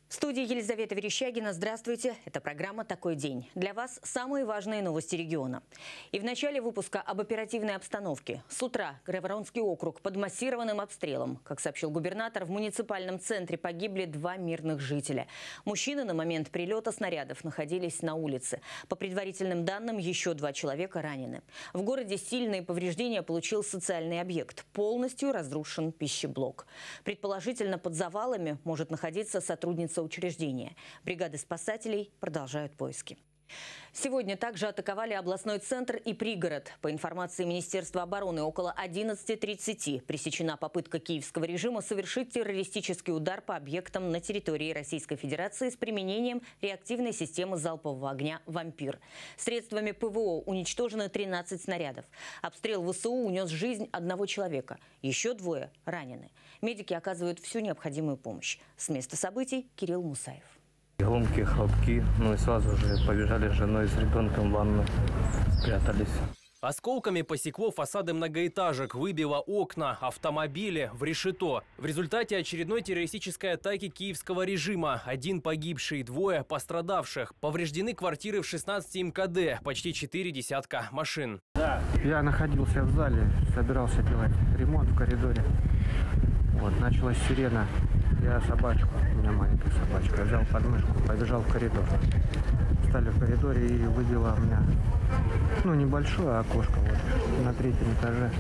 В студии Елизавета Верещагина. Здравствуйте. Это программа «Такой день». Для вас самые важные новости региона. И в начале выпуска об оперативной обстановке. С утра Грайворонский округ под массированным обстрелом. Как сообщил губернатор, в муниципальном центре погибли 2 мирных жителя. Мужчины на момент прилета снарядов находились на улице. По предварительным данным, еще 2 человека ранены. В городе сильные повреждения получил социальный объект. Полностью разрушен пищеблок. Предположительно, под завалами может находиться сотрудница учреждения. Бригады спасателей продолжают поиски. Сегодня также атаковали областной центр и пригород. По информации Министерства обороны, около 11:30 пресечена попытка киевского режима совершить террористический удар по объектам на территории Российской Федерации с применением реактивной системы залпового огня «Вампир». Средствами ПВО уничтожено 13 снарядов. Обстрел ВСУ унес жизнь 1 человека. Еще 2 ранены. Медики оказывают всю необходимую помощь. С места событий Кирилл Мусаев. Громкие хлопки, и сразу же побежали с женой с ребенком в ванну, спрятались. Осколками посекло фасады многоэтажек, выбило окна, автомобили в решето. В результате очередной террористической атаки киевского режима. 1 погибший, 2 пострадавших. Повреждены квартиры в 16 МКД, почти 4 десятка машин. Я находился в зале, собирался делать ремонт в коридоре. Началась сирена. Я собачку, у меня маленькая собачка, взял подмышку, побежал в коридор. Встали в коридоре и выбило у меня, небольшое окошко на 3-м этаже.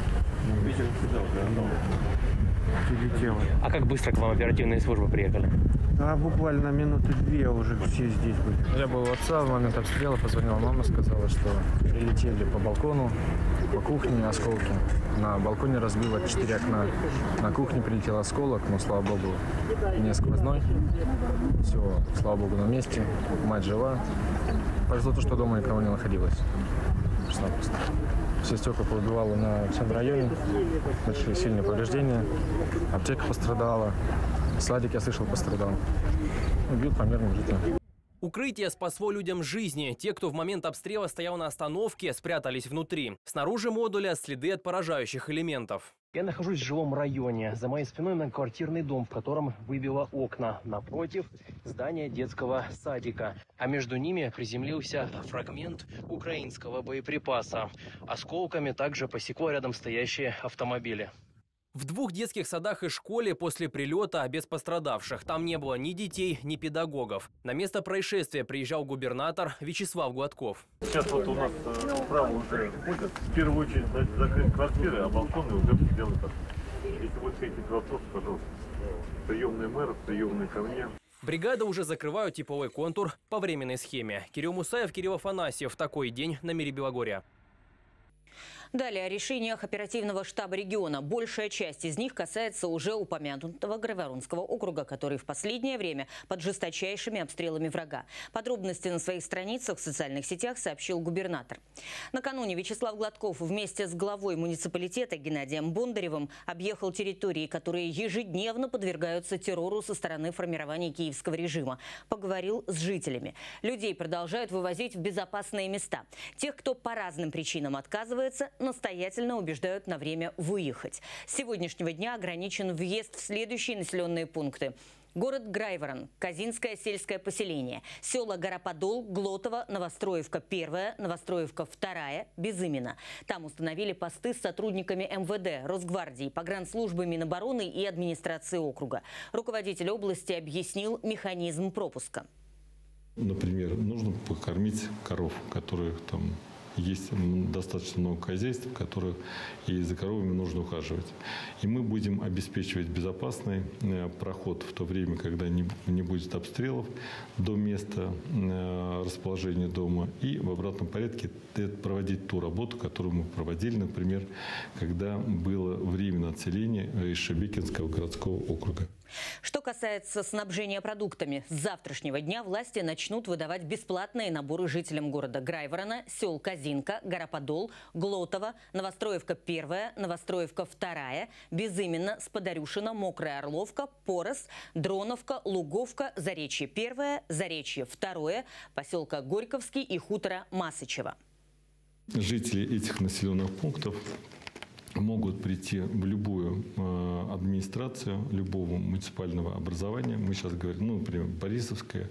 Прилетело. А как быстро к вам оперативные службы приехали? Буквально минуты 2 уже все здесь были. Я был у отца в момент обстрела, позвонила мама, сказала, что прилетели по балкону, по кухне осколки. На балконе разбило 4 окна. На кухне прилетел осколок, но, слава богу, не сквозной. Все, слава богу, на месте. Мать жива. Повезло то, что дома никого не находилось. Просто все стекла повыбивало на всем районе. Большие сильные повреждения. Аптека пострадала. Садик, я слышал, пострадал. Бьют по мирным жителям. Укрытие спасло людям жизни. Те, кто в момент обстрела стоял на остановке, спрятались внутри. Снаружи модуля следы от поражающих элементов. Я нахожусь в жилом районе. За моей спиной многоквартирный дом, в котором выбило окна. Напротив – здание детского садика. А между ними приземлился фрагмент украинского боеприпаса. Осколками также посекло рядом стоящие автомобили. В 2 детских садах и школе после прилета без пострадавших. Там не было ни детей, ни педагогов. На место происшествия приезжал губернатор Вячеслав Гладков. Сейчас у нас справа уже ходят. В первую очередь закрыть квартиры, а балконы уже сделать. Если будут какие-то вопросы, пожалуйста. Приемный мэр, приемный ко мне. Бригады уже закрывают типовой контур по временной схеме. Кирилл Мусаев, Кирилл Афанасьев. Такой день на мире Белогорья. Далее о решениях оперативного штаба региона. Большая часть из них касается уже упомянутого Грайворонского округа, который в последнее время под жесточайшими обстрелами врага. Подробности на своих страницах в социальных сетях сообщил губернатор. Накануне Вячеслав Гладков вместе с главой муниципалитета Геннадием Бондаревым объехал территории, которые ежедневно подвергаются террору со стороны формирования киевского режима. Поговорил с жителями. Людей продолжают вывозить в безопасные места. Тех, кто по разным причинам отказывается, настоятельно убеждают на время выехать. С сегодняшнего дня ограничен въезд в следующие населенные пункты. Город Грайворон, Казинское сельское поселение, села Гараподол, Глотово, Новостроевка 1, Новостроевка 2, Безыменно. Там установили посты с сотрудниками МВД, Росгвардии, погранслужбы Минобороны и администрации округа. Руководитель области объяснил механизм пропуска. Например, нужно покормить коров, которые там... Есть достаточно много хозяйств, которые и за коровами нужно ухаживать. И мы будем обеспечивать безопасный проход в то время, когда не будет обстрелов до места расположения дома. И в обратном порядке проводить ту работу, которую мы проводили, например, когда было временное отселение из Шебекинского городского округа. Что касается снабжения продуктами, с завтрашнего дня власти начнут выдавать бесплатные наборы жителям города Грайворона, сел Казинка, Гараподол, Глотово, Новостроевка 1, Новостроевка 2, Безыменно, Сподарюшина, Мокрая Орловка, Порос, Дроновка, Луговка, Заречье 1, Заречье 2, поселка Горьковский и хутора Масычево. Жители этих населенных пунктов могут прийти в любую администрацию любого муниципального образования. Мы сейчас говорим, например, Борисовская,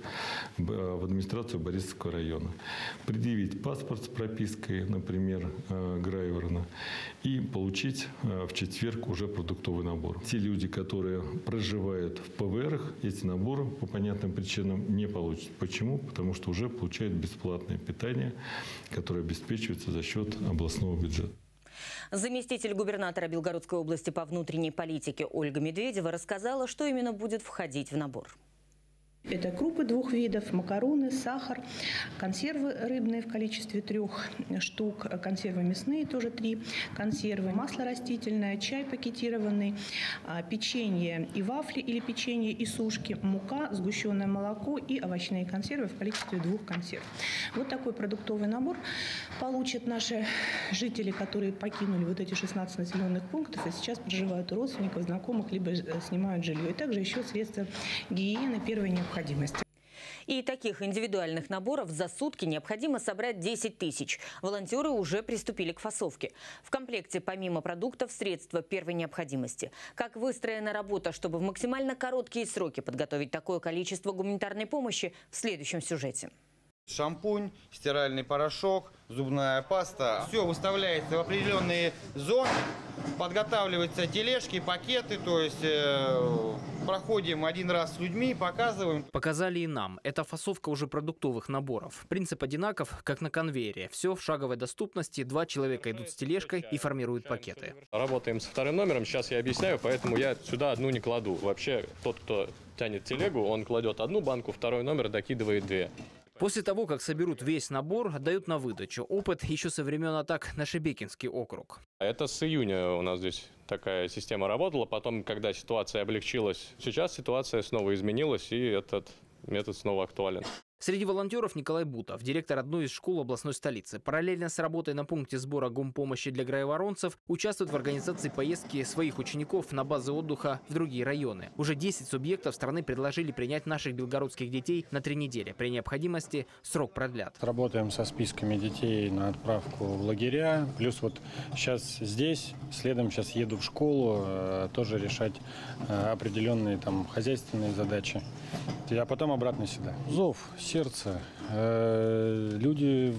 в администрацию Борисовского района. Предъявить паспорт с пропиской, например, Грайворона, и получить в четверг уже продуктовый набор. Те люди, которые проживают в ПВРах, эти наборы по понятным причинам не получат. Почему? Потому что уже получают бесплатное питание, которое обеспечивается за счет областного бюджета. Заместитель губернатора Белгородской области по внутренней политике Ольга Медведева рассказала, что именно будет входить в набор. Это крупы 2 видов, макароны, сахар, консервы рыбные в количестве 3 штук, консервы мясные тоже 3 консервы, масло растительное, чай пакетированный, печенье и вафли или печенье и сушки, мука, сгущенное молоко и овощные консервы в количестве 2 консерв. Вот такой продуктовый набор получат наши жители, которые покинули вот эти 16 населенных пунктов и сейчас проживают у родственников, знакомых, либо снимают жилье. И также еще средства гигиены первой необходимости. И таких индивидуальных наборов за сутки необходимо собрать 10 тысяч. Волонтеры уже приступили к фасовке. В комплекте помимо продуктов средства первой необходимости. Как выстроена работа, чтобы в максимально короткие сроки подготовить такое количество гуманитарной помощи, в следующем сюжете. Шампунь, стиральный порошок, зубная паста. Все выставляется в определенные зоны, подготавливаются тележки, пакеты, то есть проходим один раз с людьми, показываем. Показали и нам. Это фасовка уже продуктовых наборов. Принцип одинаков, как на конвейере. Все в шаговой доступности, 2 человека идут с тележкой и формируют пакеты. Работаем со 2-м номером, сейчас я объясняю, поэтому я сюда одну не кладу. Вообще тот, кто тянет телегу, он кладет 1 банку, 2-й номер докидывает 2. После того, как соберут весь набор, отдают на выдачу. Опыт еще со времен атак на Шебекинский округ. Это с июня у нас здесь такая система работала. Потом, когда ситуация облегчилась, сейчас ситуация снова изменилась, и этот метод снова актуален. Среди волонтеров Николай Бутов, директор одной из школ областной столицы. Параллельно с работой на пункте сбора гумпомощи для грайворонцев участвует в организации поездки своих учеников на базы отдыха в другие районы. Уже 10 субъектов страны предложили принять наших белгородских детей на 3 недели. При необходимости срок продлят. Работаем со списками детей на отправку в лагеря. Плюс вот сейчас здесь, следом сейчас еду в школу, тоже решать определенные там хозяйственные задачи. А потом обратно сюда. Зов сердца. Люди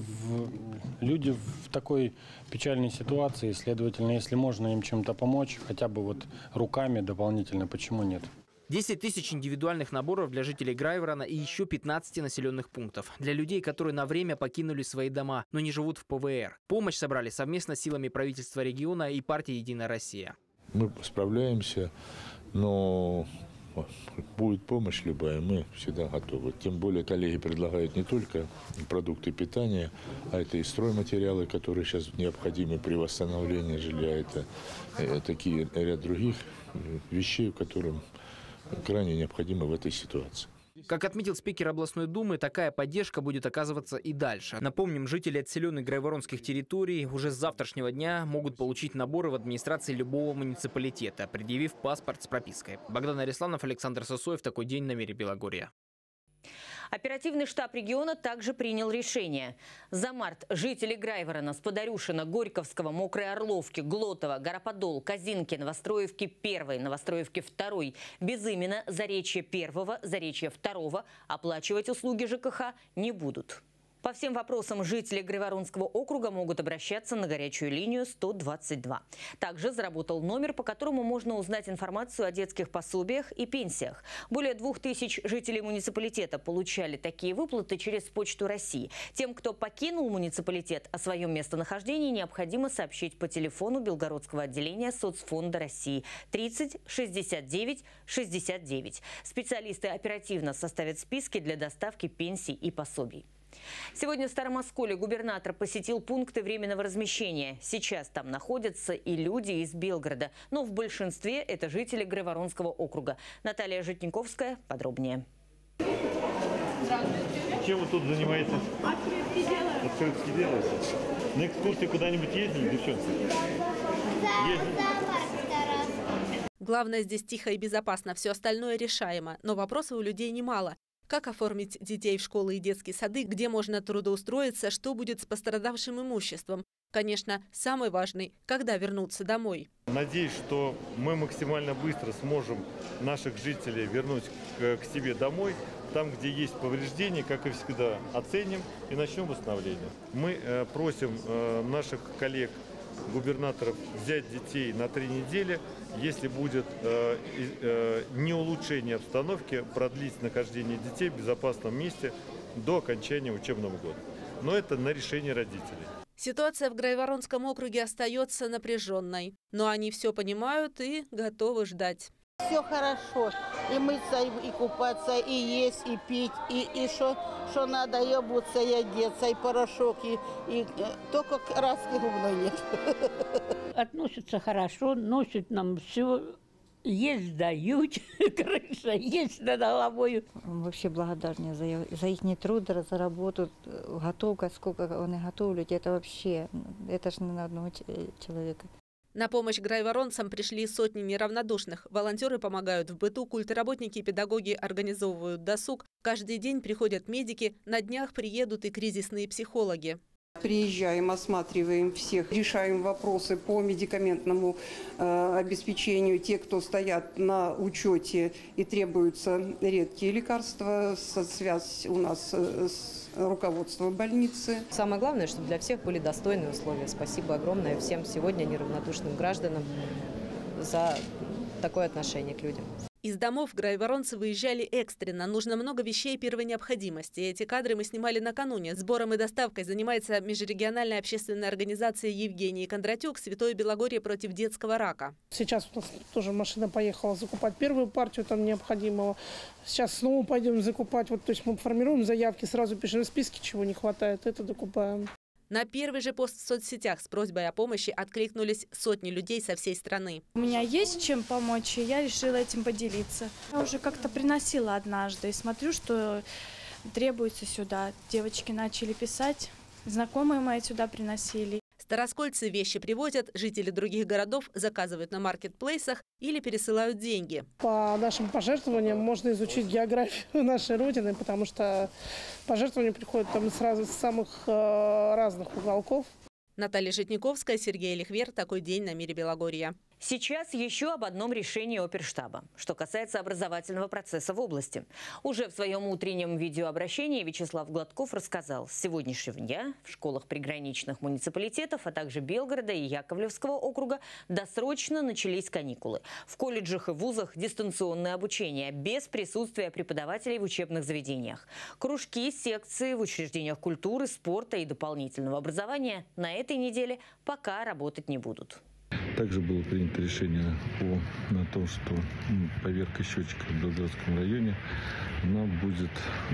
в такой печальной ситуации, следовательно, если можно им чем-то помочь, хотя бы вот руками дополнительно, почему нет? 10 тысяч индивидуальных наборов для жителей Грайворона и еще 15 населенных пунктов. Для людей, которые на время покинули свои дома, но не живут в ПВР. Помощь собрали совместно с силами правительства региона и партии «Единая Россия». Мы справляемся, но будет помощь любая, мы всегда готовы. Тем более коллеги предлагают не только продукты питания, а это и стройматериалы, которые сейчас необходимы при восстановлении жилья. Это такие ряд других вещей, которым крайне необходимо в этой ситуации. Как отметил спикер областной думы, такая поддержка будет оказываться и дальше. Напомним, жители отселенных грайворонских территорий уже с завтрашнего дня могут получить наборы в администрации любого муниципалитета, предъявив паспорт с пропиской. Богдан Арисланов, Александр Сосоев. Такой день на мире Белогорья. Оперативный штаб региона также принял решение. За март жители Грайворона, Сподарюшина, Горьковского, Мокрой Орловки, Глотова, Гороподол, Казинки, Новостроевки 1, Новостроевки 2, Безыменно, Заречье 1, Заречье 2 оплачивать услуги ЖКХ не будут. По всем вопросам жители Грайворонского округа могут обращаться на горячую линию 122. Также заработал номер, по которому можно узнать информацию о детских пособиях и пенсиях. Более 2000 жителей муниципалитета получали такие выплаты через Почту России. Тем, кто покинул муниципалитет, о своем местонахождении необходимо сообщить по телефону Белгородского отделения Соцфонда России 30 69 69. Специалисты оперативно составят списки для доставки пенсий и пособий. Сегодня в Старом Осколе губернатор посетил пункты временного размещения. Сейчас там находятся и люди из Белгорода, но в большинстве это жители Грайворонского округа. Наталья Житниковская подробнее. Чем вы тут занимаетесь? Открытки делаете. На экскурсии куда-нибудь ездили, девчонки? Главное, здесь тихо и безопасно, все остальное решаемо. Но вопросов у людей немало. Как оформить детей в школы и детские сады, где можно трудоустроиться, что будет с пострадавшим имуществом. Конечно, самый важный – когда вернуться домой. Надеюсь, что мы максимально быстро сможем наших жителей вернуть к себе домой. Там, где есть повреждения, как и всегда, оценим и начнем восстановление. Мы просим наших коллег, губернаторов, взять детей на 3 недели. Если будет не улучшение обстановки, продлить нахождение детей в безопасном месте до окончания учебного года. Но это на решение родителей. Ситуация в Грайворонском округе остается напряженной. Но они все понимают и готовы ждать. Все хорошо. И мыться, и купаться, и есть, и пить, и что надо, и обуться, и одеться, и порошок, и только краски губной нет. Относятся хорошо, носят нам все. Есть дают, крыша есть над головой. Вообще благодарны за их труд, за работу, готовка, сколько они готовят. Это вообще, это же не на одного человека. На помощь грайворонцам пришли сотни неравнодушных. Волонтеры помогают в быту, культработники и педагоги организовывают досуг. Каждый день приходят медики, на днях приедут и кризисные психологи. Приезжаем, осматриваем всех, решаем вопросы по медикаментному обеспечению. Те, кто стоят на учете и требуются редкие лекарства, связь у нас с руководством больницы. Самое главное, чтобы для всех были достойные условия. Спасибо огромное всем сегодня неравнодушным гражданам за такое отношение к людям. Из домов грайворонцы выезжали экстренно. Нужно много вещей первой необходимости. Эти кадры мы снимали накануне. Сбором и доставкой занимается межрегиональная общественная организация Евгении Кондратюк «Святое Белогорье против детского рака». Сейчас у нас тоже машина поехала закупать первую партию там необходимого. Сейчас снова пойдем закупать. Вот, то есть мы формируем заявки, сразу пишем списки, чего не хватает, это докупаем. На первый же пост в соцсетях с просьбой о помощи откликнулись сотни людей со всей страны. У меня есть чем помочь, и я решила этим поделиться. Я уже как-то приносила однажды и смотрю, что требуется сюда. Девочки начали писать, знакомые мои сюда приносили. Староскольцы вещи привозят, жители других городов заказывают на маркетплейсах или пересылают деньги. По нашим пожертвованиям можно изучить географию нашей Родины, потому что пожертвования приходят там сразу с самых разных уголков. Наталья Житниковская, Сергей Лихвер. Такой день на Мире Белогорья. Сейчас еще об одном решении оперштаба, что касается образовательного процесса в области. Уже в своем утреннем видеообращении Вячеслав Гладков рассказал, с сегодняшнего дня в школах приграничных муниципалитетов, а также Белгорода и Яковлевского округа досрочно начались каникулы. В колледжах и вузах дистанционное обучение без присутствия преподавателей в учебных заведениях. Кружки, секции в учреждениях культуры, спорта и дополнительного образования на этой неделе пока работать не будут. Также было принято решение о том, что поверка счетчиков в Белгородском районе, она будет,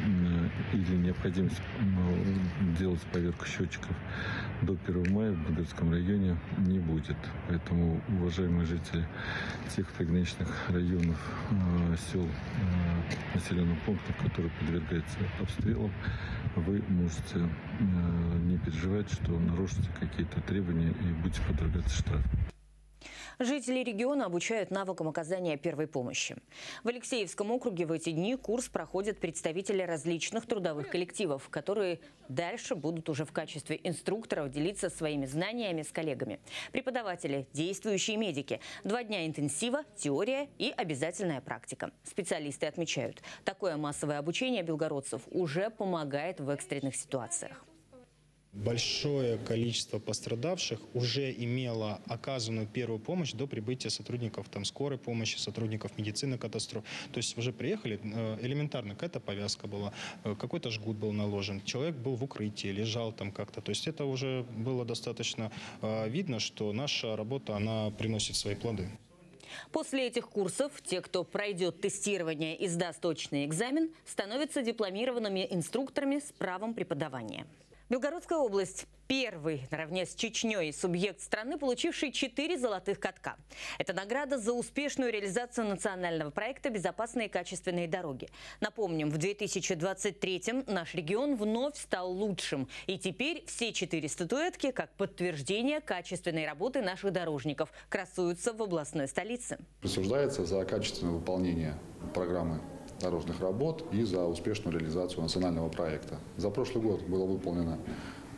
или необходимость делать поверку счетчиков до 1 мая в Белгородском районе не будет. Поэтому, уважаемые жители тех приграничных районов, сел, населенных пунктов, которые подвергаются обстрелам, вы можете не переживать, что нарушите какие-то требования и будете подвергаться штрафу. Жители региона обучают навыкам оказания первой помощи. В Алексеевском округе в эти дни курс проходят представители различных трудовых коллективов, которые дальше будут уже в качестве инструкторов делиться своими знаниями с коллегами. Преподаватели, действующие медики. 2 дня интенсива, теория и обязательная практика. Специалисты отмечают, такое массовое обучение белгородцев уже помогает в экстренных ситуациях. Большое количество пострадавших уже имело оказанную первую помощь до прибытия сотрудников скорой помощи, сотрудников медицины катастроф. То есть уже приехали, элементарно какая-то повязка была, какой-то жгут был наложен, человек был в укрытии, лежал там как-то. То есть это уже было достаточно видно, что наша работа, она приносит свои плоды. После этих курсов те, кто пройдет тестирование и сдаст точный экзамен, становятся дипломированными инструкторами с правом преподавания. Белгородская область – первый, наравне с Чечней, субъект страны, получивший 4 золотых катка. Это награда за успешную реализацию национального проекта «Безопасные и качественные дороги». Напомним, в 2023-м наш регион вновь стал лучшим. И теперь все 4 статуэтки, как подтверждение качественной работы наших дорожников, красуются в областной столице. Присуждается за качественное выполнение программы дорожных работ и за успешную реализацию национального проекта. За прошлый год было выполнено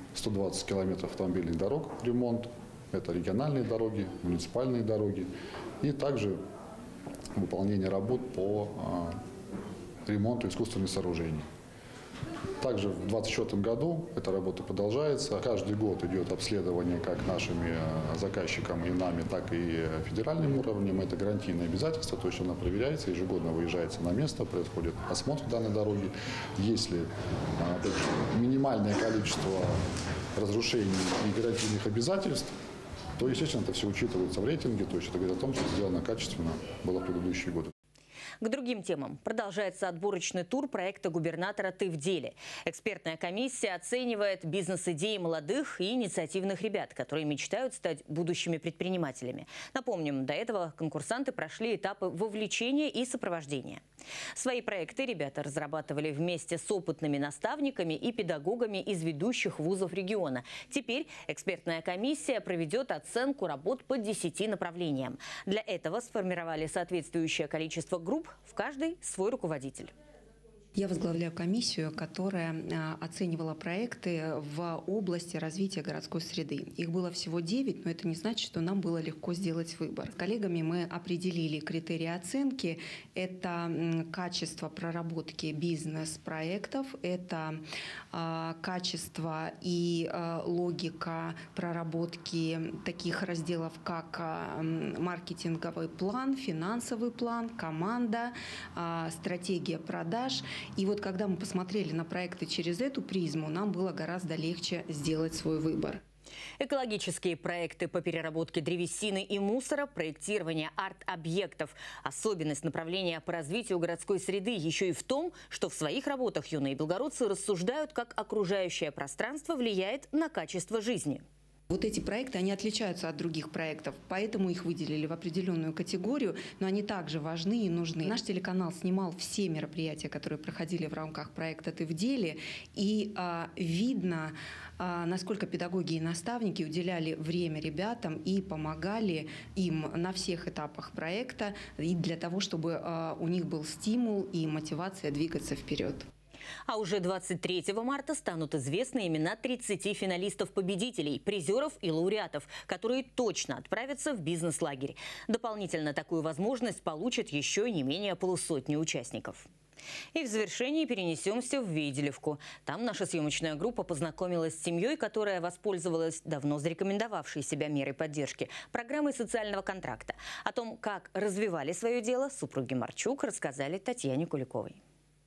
120 километров автомобильных дорог, ремонт. Это региональные дороги, муниципальные дороги. И также выполнение работ по ремонту искусственных сооружений. Также в 2024 году эта работа продолжается. Каждый год идет обследование как нашими заказчиками и нами, так и федеральным уровнем. Это гарантийное обязательство, то есть она проверяется, ежегодно выезжается на место, происходит осмотр данной дороги. Если минимальное количество разрушений и гарантийных обязательств, то, естественно, это все учитывается в рейтинге, то есть это говорит о том, что сделано качественно было в предыдущие годы. К другим темам. Продолжается отборочный тур проекта губернатора «Ты в деле». Экспертная комиссия оценивает бизнес-идеи молодых и инициативных ребят, которые мечтают стать будущими предпринимателями. Напомним, до этого конкурсанты прошли этапы вовлечения и сопровождения. Свои проекты ребята разрабатывали вместе с опытными наставниками и педагогами из ведущих вузов региона. Теперь экспертная комиссия проведет оценку работ по 10 направлениям. Для этого сформировали соответствующее количество групп, в каждой свой руководитель. Я возглавляю комиссию, которая оценивала проекты в области развития городской среды. Их было всего 9, но это не значит, что нам было легко сделать выбор. С коллегами мы определили критерии оценки. Это качество проработки бизнес-проектов, это качество и логика проработки таких разделов, как маркетинговый план, финансовый план, команда, стратегия продаж. И вот когда мы посмотрели на проекты через эту призму, нам было гораздо легче сделать свой выбор. Экологические проекты по переработке древесины и мусора, проектирование арт-объектов. Особенность направления по развитию городской среды еще и в том, что в своих работах юные белгородцы рассуждают, как окружающее пространство влияет на качество жизни. Вот эти проекты, они отличаются от других проектов, поэтому их выделили в определенную категорию, но они также важны и нужны. Наш телеканал снимал все мероприятия, которые проходили в рамках проекта «Ты в деле», и видно, насколько педагоги и наставники уделяли время ребятам и помогали им на всех этапах проекта, и для того, чтобы у них был стимул и мотивация двигаться вперед. А уже 23 марта станут известны имена 30 финалистов-победителей, призеров и лауреатов, которые точно отправятся в бизнес-лагерь. Дополнительно такую возможность получат еще не менее полусотни участников. И в завершении перенесемся в Вейделевку. Там наша съемочная группа познакомилась с семьей, которая воспользовалась давно зарекомендовавшей себя мерой поддержки – программой социального контракта. О том, как развивали свое дело, супруги Марчук рассказали Татьяне Куликовой.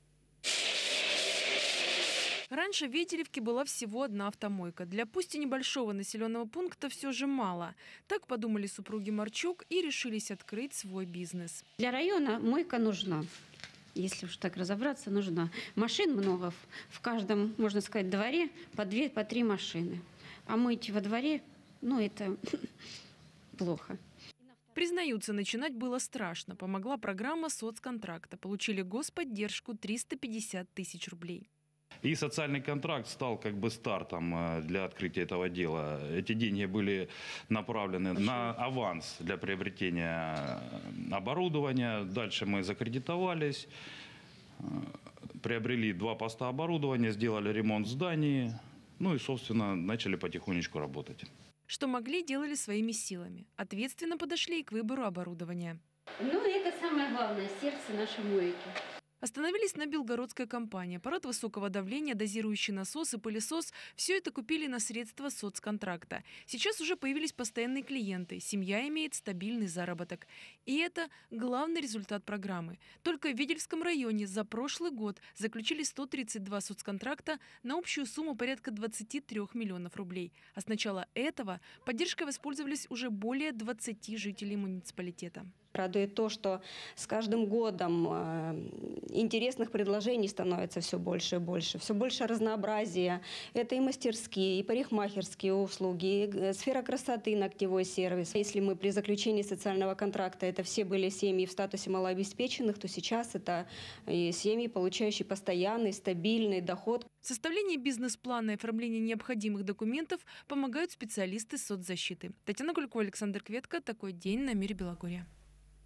Раньше в Вейделевке была всего одна автомойка. Для пусть и небольшого населенного пункта все же мало. Так подумали супруги Марчук и решились открыть свой бизнес. Для района мойка нужна. Если уж так разобраться, нужна. Машин много. В каждом, можно сказать, дворе по 2, по 3 машины. А мыть во дворе, это плохо. Признаются, начинать было страшно. Помогла программа соцконтракта. Получили господдержку 350 тысяч рублей. И социальный контракт стал стартом для открытия этого дела. Эти деньги были направлены на аванс для приобретения оборудования. Дальше мы закредитовались, приобрели 2 поста оборудования, сделали ремонт в здании, и, собственно, начали потихонечку работать. Что могли, делали своими силами. Ответственно подошли и к выбору оборудования. Это самое главное, сердце нашей мойки. Остановились на белгородской компании. Аппарат высокого давления, дозирующий насос и пылесос – все это купили на средства соцконтракта. Сейчас уже появились постоянные клиенты. Семья имеет стабильный заработок. И это главный результат программы. Только в Вейдельском районе за прошлый год заключили 132 соцконтракта на общую сумму порядка 23 миллионов рублей. А с начала этого поддержкой воспользовались уже более 20 жителей муниципалитета. Радует то, что с каждым годом интересных предложений становится все больше и больше. Все больше разнообразия. Это и мастерские, и парикмахерские услуги, и сфера красоты, ногтевой сервис. Если мы при заключении социального контракта это все были семьи в статусе малообеспеченных, то сейчас это и семьи, получающие постоянный, стабильный доход. В составлении бизнес-плана и оформлении необходимых документов помогают специалисты соцзащиты. Татьяна Куликова, Александр Кветко. Такой день на Мире Белогорья.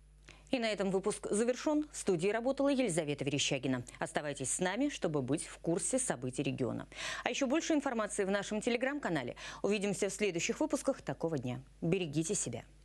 И на этом выпуск завершен. В студии работала Елизавета Верещагина. Оставайтесь с нами, чтобы быть в курсе событий региона. А еще больше информации в нашем телеграм-канале. Увидимся в следующих выпусках такого дня. Берегите себя.